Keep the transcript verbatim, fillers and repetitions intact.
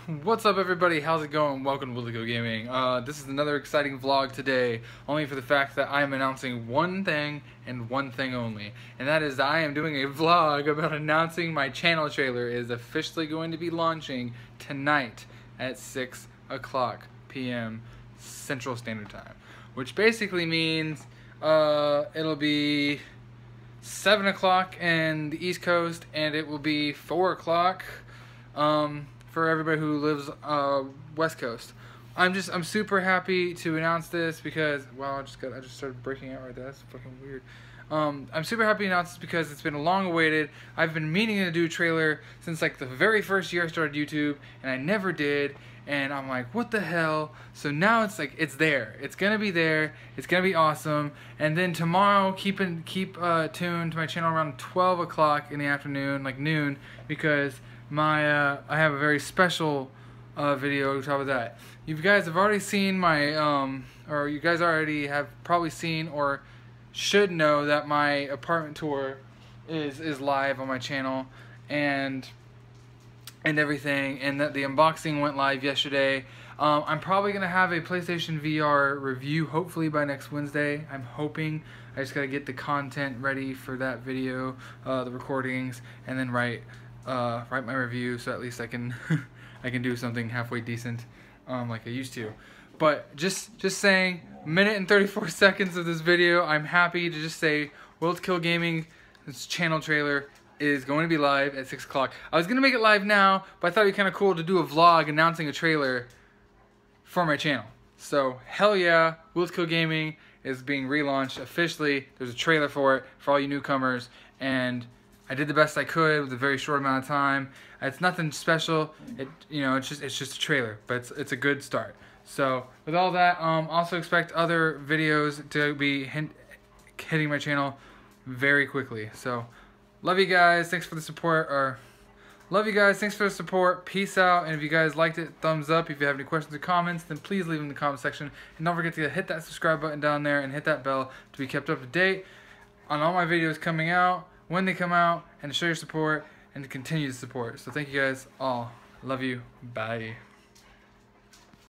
What's up, everybody? How's it going? Welcome to Willico Gaming. Uh, this is another exciting vlog today, only for the fact that I am announcing one thing and one thing only, and that is I am doing a vlog about announcing my channel trailer is officially going to be launching tonight at six o'clock p m Central Standard Time, which basically means uh, it'll be seven o'clock in the East Coast, and it will be four o'clock um, for everybody who lives uh, West Coast. I'm just I'm super happy to announce this because wow I just got I just started breaking out right there. That's fucking weird. Um, I'm super happy to announce this because it's been long awaited. I've been meaning to do a trailer since like the very first year I started YouTube, and I never did. And I'm like, what the hell? So now it's like it's there. It's gonna be there. It's gonna be awesome. And then tomorrow, keep in, keep uh, tuned to my channel around twelve o'clock in the afternoon, like noon, because my uh, I have a very special uh, video on top of that. You guys have already seen my, um, or you guys already have probably seen or should know that my apartment tour is is live on my channel, and and everything, and that the unboxing went live yesterday. Um, I'm probably gonna have a PlayStation V R review hopefully by next Wednesday. I'm hoping. I just gotta get the content ready for that video, uh, the recordings, and then write uh, write my review so at least I can I can do something halfway decent, um, like I used to. But just just saying, minute and thirty-four seconds of this video, I'm happy to just say World Kill Gaming, this channel trailer is going to be live at six o'clock. I was going to make it live now, but I thought it'd be kind of cool to do a vlog announcing a trailer for my channel. So, hell yeah, World Kill Gaming is being relaunched officially. There's a trailer for it for all you newcomers, and I did the best I could with a very short amount of time. It's nothing special. It, you know, it's just it's just a trailer, but it's it's a good start. So, with all that, um, also expect other videos to be hint, hitting my channel very quickly. So, love you guys. Thanks for the support. Or love you guys. Thanks for the support. Peace out. And if you guys liked it, thumbs up. If you have any questions or comments, then please leave them in the comment section. And don't forget to hit that subscribe button down there and hit that bell to be kept up to date on all my videos coming out, when they come out, and to show your support and to continue to support. So thank you guys all. Love you. Bye.